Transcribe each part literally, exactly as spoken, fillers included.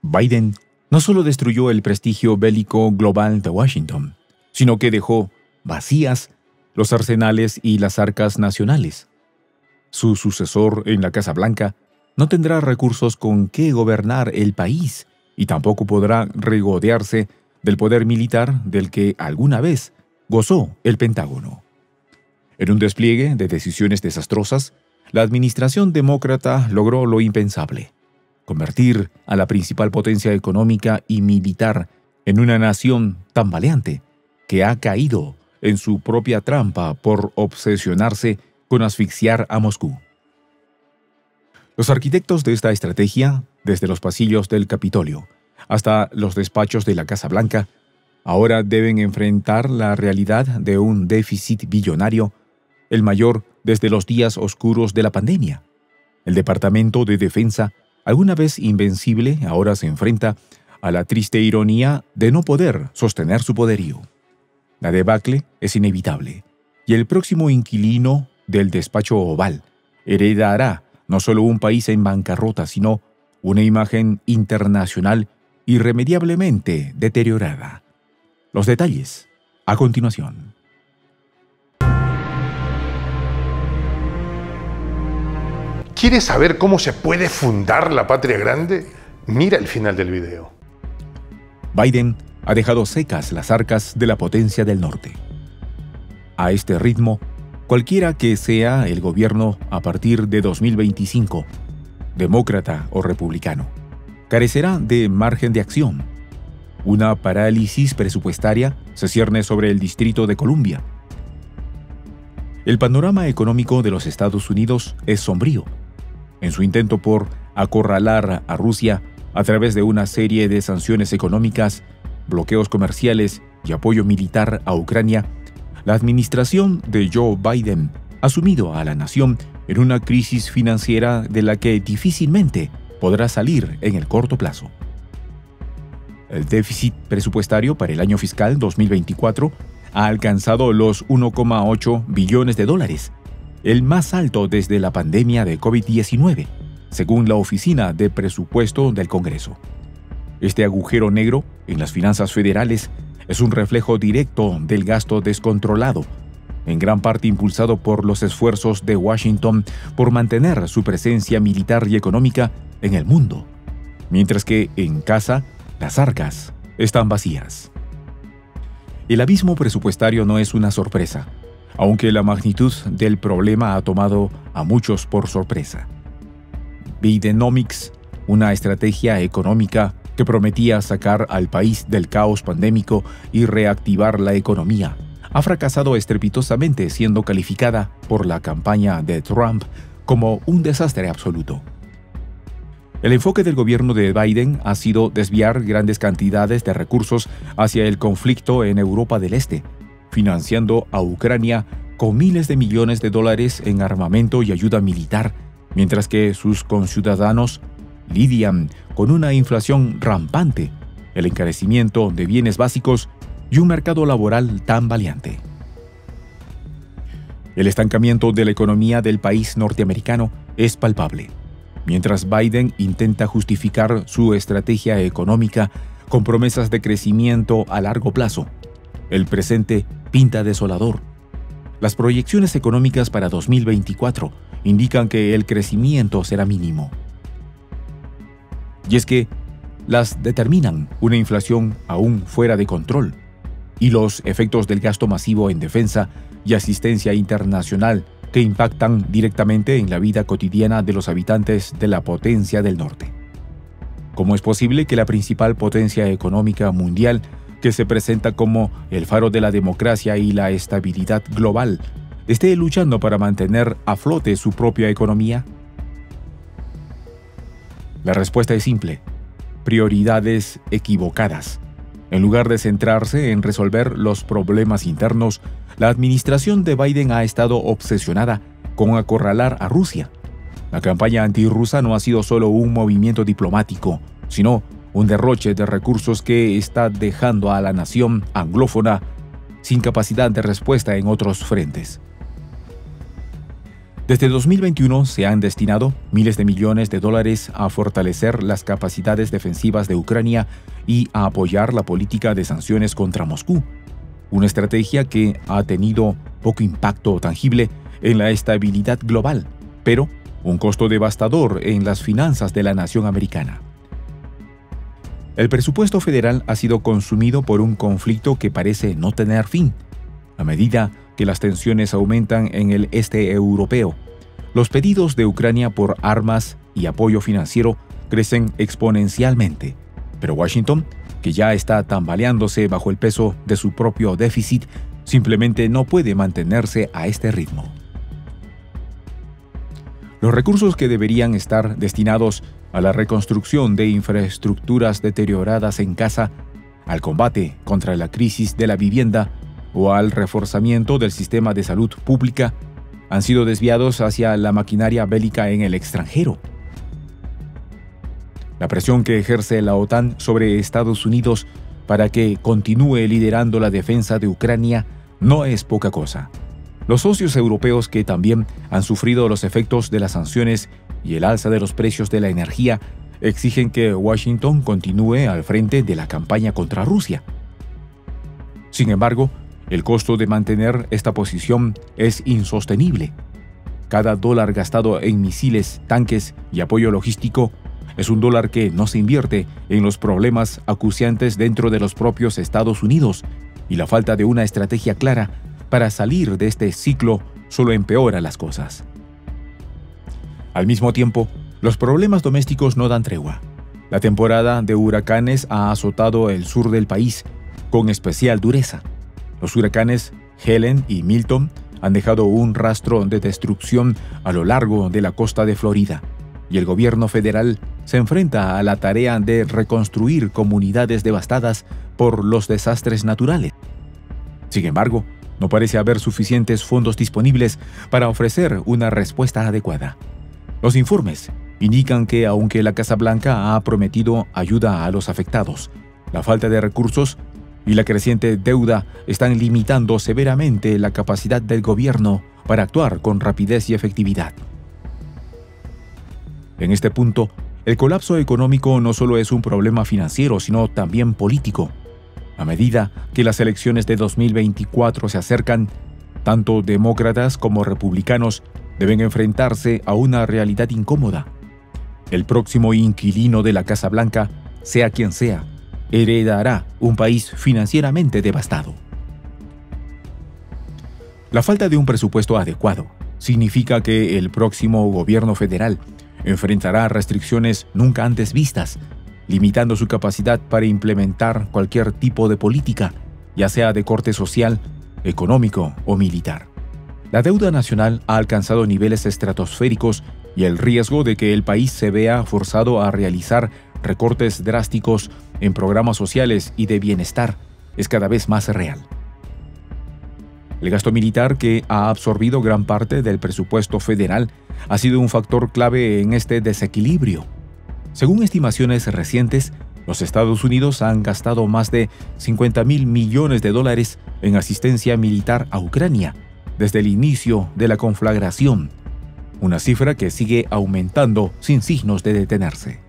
Biden no solo destruyó el prestigio bélico global de Washington, sino que dejó vacías los arsenales y las arcas nacionales. Su sucesor en la Casa Blanca no tendrá recursos con que gobernar el país y tampoco podrá regodearse del poder militar del que alguna vez gozó el Pentágono. En un despliegue de decisiones desastrosas, la administración demócrata logró lo impensable: convertir a la principal potencia económica y militar en una nación tambaleante que ha caído en su propia trampa por obsesionarse con asfixiar a Moscú. Los arquitectos de esta estrategia, desde los pasillos del Capitolio hasta los despachos de la Casa Blanca, ahora deben enfrentar la realidad de un déficit billonario, el mayor desde los días oscuros de la pandemia. El Departamento de Defensa, alguna vez invencible, ahora se enfrenta a la triste ironía de no poder sostener su poderío. La debacle es inevitable, y el próximo inquilino del despacho oval heredará no solo un país en bancarrota, sino una imagen internacional irremediablemente deteriorada. Los detalles, a continuación. ¿Quieres saber cómo se puede fundar la patria grande? Mira el final del video. Biden ha dejado secas las arcas de la potencia del norte. A este ritmo, cualquiera que sea el gobierno a partir de dos mil veinticinco, demócrata o republicano, carecerá de margen de acción. Una parálisis presupuestaria se cierne sobre el Distrito de Columbia. El panorama económico de los Estados Unidos es sombrío. En su intento por acorralar a Rusia a través de una serie de sanciones económicas, bloqueos comerciales y apoyo militar a Ucrania, la administración de Joe Biden ha sumido a la nación en una crisis financiera de la que difícilmente podrá salir en el corto plazo. El déficit presupuestario para el año fiscal dos mil veinticuatro ha alcanzado los uno coma ocho billones de dólares, el más alto desde la pandemia de COVID diecinueve, según la Oficina de Presupuesto del Congreso. Este agujero negro en las finanzas federales es un reflejo directo del gasto descontrolado, en gran parte impulsado por los esfuerzos de Washington por mantener su presencia militar y económica en el mundo, mientras que en casa las arcas están vacías. El abismo presupuestario no es una sorpresa, aunque la magnitud del problema ha tomado a muchos por sorpresa. Bidenomics, una estrategia económica que prometía sacar al país del caos pandémico y reactivar la economía, ha fracasado estrepitosamente, siendo calificada por la campaña de Trump como un desastre absoluto. El enfoque del gobierno de Biden ha sido desviar grandes cantidades de recursos hacia el conflicto en Europa del Este, financiando a Ucrania con miles de millones de dólares en armamento y ayuda militar, mientras que sus conciudadanos lidian con una inflación rampante, el encarecimiento de bienes básicos y un mercado laboral tambaleante. El estancamiento de la economía del país norteamericano es palpable, mientras Biden intenta justificar su estrategia económica con promesas de crecimiento a largo plazo. El presente pinta desolador. Las proyecciones económicas para dos mil veinticuatro indican que el crecimiento será mínimo. Y es que las determinan una inflación aún fuera de control y los efectos del gasto masivo en defensa y asistencia internacional que impactan directamente en la vida cotidiana de los habitantes de la potencia del norte. ¿Cómo es posible que la principal potencia económica mundial, que se presenta como el faro de la democracia y la estabilidad global, esté luchando para mantener a flote su propia economía? La respuesta es simple: prioridades equivocadas. En lugar de centrarse en resolver los problemas internos, la administración de Biden ha estado obsesionada con acorralar a Rusia. La campaña antirrusa no ha sido solo un movimiento diplomático, sino un derroche de recursos que está dejando a la nación anglófona sin capacidad de respuesta en otros frentes. Desde dos mil veintiuno se han destinado miles de millones de dólares a fortalecer las capacidades defensivas de Ucrania y a apoyar la política de sanciones contra Moscú, una estrategia que ha tenido poco impacto tangible en la estabilidad global, pero un costo devastador en las finanzas de la nación americana. El presupuesto federal ha sido consumido por un conflicto que parece no tener fin. A medida que las tensiones aumentan en el este europeo, los pedidos de Ucrania por armas y apoyo financiero crecen exponencialmente, pero Washington, que ya está tambaleándose bajo el peso de su propio déficit, simplemente no puede mantenerse a este ritmo. Los recursos que deberían estar destinados a la reconstrucción de infraestructuras deterioradas en Gaza, al combate contra la crisis de la vivienda o al reforzamiento del sistema de salud pública, han sido desviados hacia la maquinaria bélica en el extranjero. La presión que ejerce la OTAN sobre Estados Unidos para que continúe liderando la defensa de Ucrania no es poca cosa. Los socios europeos, que también han sufrido los efectos de las sanciones y el alza de los precios de la energía, exigen que Washington continúe al frente de la campaña contra Rusia. Sin embargo, el costo de mantener esta posición es insostenible. Cada dólar gastado en misiles, tanques y apoyo logístico es un dólar que no se invierte en los problemas acuciantes dentro de los propios Estados Unidos, y la falta de una estrategia clara para salir de este ciclo solo empeora las cosas. Al mismo tiempo, los problemas domésticos no dan tregua. La temporada de huracanes ha azotado el sur del país con especial dureza. Los huracanes Helen y Milton han dejado un rastro de destrucción a lo largo de la costa de Florida, y el gobierno federal se enfrenta a la tarea de reconstruir comunidades devastadas por los desastres naturales. Sin embargo, no parece haber suficientes fondos disponibles para ofrecer una respuesta adecuada. Los informes indican que, aunque la Casa Blanca ha prometido ayuda a los afectados, la falta de recursos y la creciente deuda están limitando severamente la capacidad del gobierno para actuar con rapidez y efectividad. En este punto, el colapso económico no solo es un problema financiero, sino también político. A medida que las elecciones de dos mil veinticuatro se acercan, tanto demócratas como republicanos deben enfrentarse a una realidad incómoda. El próximo inquilino de la Casa Blanca, sea quien sea, heredará un país financieramente devastado. La falta de un presupuesto adecuado significa que el próximo gobierno federal enfrentará restricciones nunca antes vistas, limitando su capacidad para implementar cualquier tipo de política, ya sea de corte social, económico o militar. La deuda nacional ha alcanzado niveles estratosféricos y el riesgo de que el país se vea forzado a realizar recortes drásticos en programas sociales y de bienestar es cada vez más real. El gasto militar, que ha absorbido gran parte del presupuesto federal, ha sido un factor clave en este desequilibrio. Según estimaciones recientes, los Estados Unidos han gastado más de cincuenta mil millones de dólares en asistencia militar a Ucrania desde el inicio de la conflagración, una cifra que sigue aumentando sin signos de detenerse.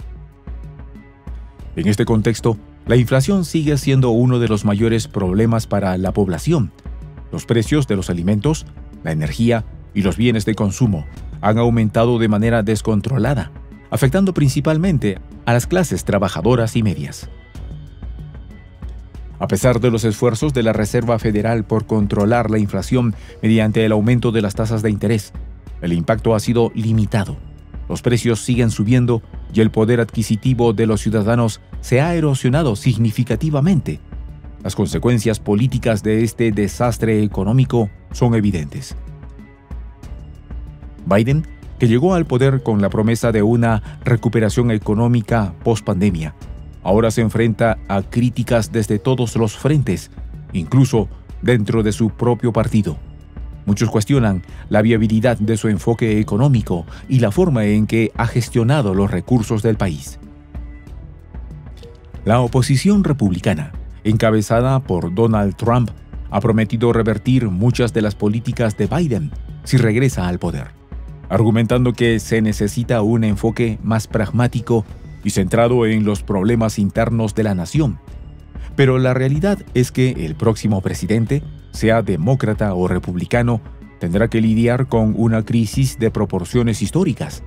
En este contexto, la inflación sigue siendo uno de los mayores problemas para la población. Los precios de los alimentos, la energía y los bienes de consumo han aumentado de manera descontrolada, afectando principalmente a las clases trabajadoras y medias. A pesar de los esfuerzos de la Reserva Federal por controlar la inflación mediante el aumento de las tasas de interés, el impacto ha sido limitado. Los precios siguen subiendo y el poder adquisitivo de los ciudadanos se ha erosionado significativamente. Las consecuencias políticas de este desastre económico son evidentes. Biden, que llegó al poder con la promesa de una recuperación económica post-pandemia, ahora se enfrenta a críticas desde todos los frentes, incluso dentro de su propio partido. Muchos cuestionan la viabilidad de su enfoque económico y la forma en que ha gestionado los recursos del país. La oposición republicana, encabezada por Donald Trump, ha prometido revertir muchas de las políticas de Biden si regresa al poder, argumentando que se necesita un enfoque más pragmático y centrado en los problemas internos de la nación. Pero la realidad es que el próximo presidente, sea demócrata o republicano, tendrá que lidiar con una crisis de proporciones históricas.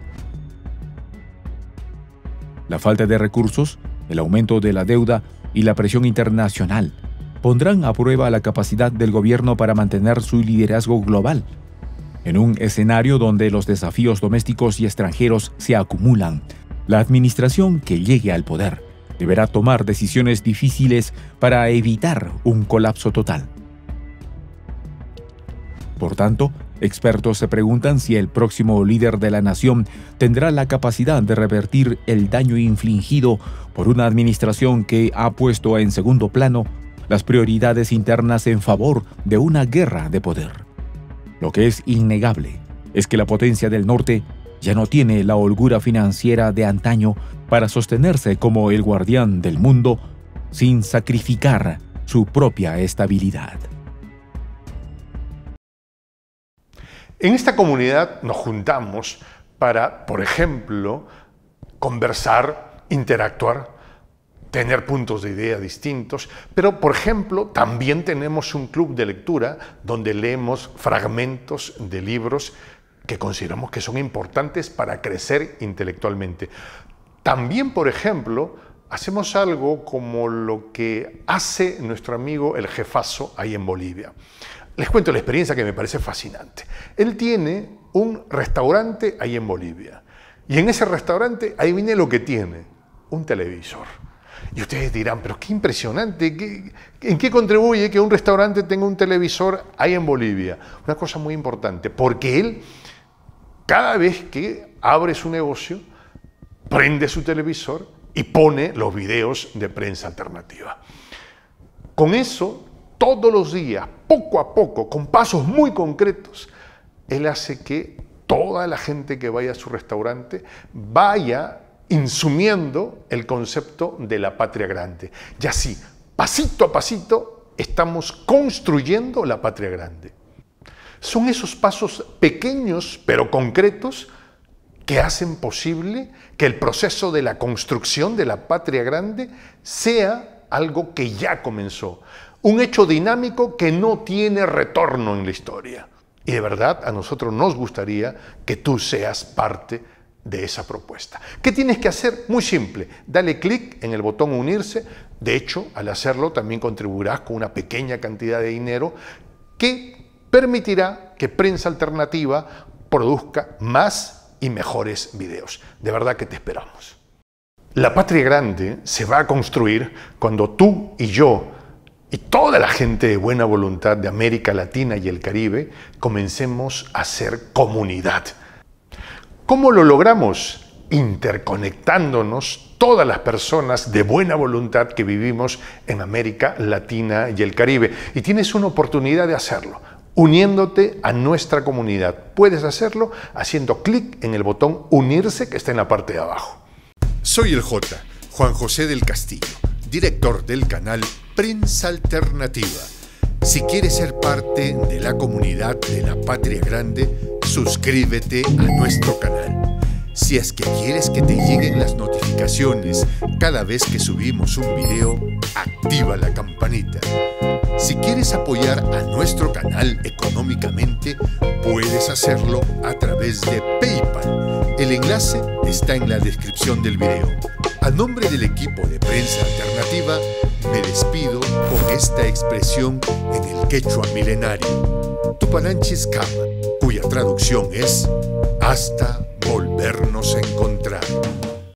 La falta de recursos, el aumento de la deuda y la presión internacional pondrán a prueba la capacidad del gobierno para mantener su liderazgo global. En un escenario donde los desafíos domésticos y extranjeros se acumulan, la administración que llegue al poder deberá tomar decisiones difíciles para evitar un colapso total. Por tanto, expertos se preguntan si el próximo líder de la nación tendrá la capacidad de revertir el daño infligido por una administración que ha puesto en segundo plano las prioridades internas en favor de una guerra de poder. Lo que es innegable es que la potencia del norte ya no tiene la holgura financiera de antaño para sostenerse como el guardián del mundo sin sacrificar su propia estabilidad. En esta comunidad nos juntamos para, por ejemplo, conversar, interactuar, tener puntos de idea distintos, pero, por ejemplo, también tenemos un club de lectura donde leemos fragmentos de libros que consideramos que son importantes para crecer intelectualmente. También, por ejemplo, hacemos algo como lo que hace nuestro amigo el jefazo ahí en Bolivia. Les cuento la experiencia que me parece fascinante. Él tiene un restaurante ahí en Bolivia. Y en ese restaurante, ahí viene lo que tiene, un televisor. Y ustedes dirán, pero qué impresionante, ¿qué, ¿en qué contribuye que un restaurante tenga un televisor ahí en Bolivia? Una cosa muy importante, porque él, cada vez que abre su negocio, prende su televisor y pone los videos de Prensa Alternativa. Con eso, todos los días, poco a poco, con pasos muy concretos, él hace que toda la gente que vaya a su restaurante vaya insumiendo el concepto de la patria grande. Y así, pasito a pasito, estamos construyendo la patria grande. Son esos pasos pequeños pero concretos que hacen posible que el proceso de la construcción de la patria grande sea algo que ya comenzó. Un hecho dinámico que no tiene retorno en la historia. Y de verdad a nosotros nos gustaría que tú seas parte de esa propuesta. ¿Qué tienes que hacer? Muy simple. Dale clic en el botón unirse. De hecho, al hacerlo también contribuirás con una pequeña cantidad de dinero que permitirá que Prensa Alternativa produzca más y mejores videos. De verdad que te esperamos. La patria grande se va a construir cuando tú y yo y toda la gente de buena voluntad de América Latina y el Caribe comencemos a ser comunidad. ¿Cómo lo logramos? Interconectándonos todas las personas de buena voluntad que vivimos en América Latina y el Caribe. Y tienes una oportunidad de hacerlo, uniéndote a nuestra comunidad. Puedes hacerlo haciendo clic en el botón unirse que está en la parte de abajo. Soy el J, Juan José del Castillo, director del canal Prensa Alternativa. Si quieres ser parte de la comunidad de la Patria Grande, suscríbete a nuestro canal. Si es que quieres que te lleguen las notificaciones cada vez que subimos un video, activa la campanita. Si quieres apoyar a nuestro canal económicamente, puedes hacerlo a través de PayPal. El enlace está en la descripción del video. A nombre del equipo de Prensa Alternativa, me despido con esta expresión en el quechua milenario, Tupananchis Kama, cuya traducción es hasta volvernos a encontrar.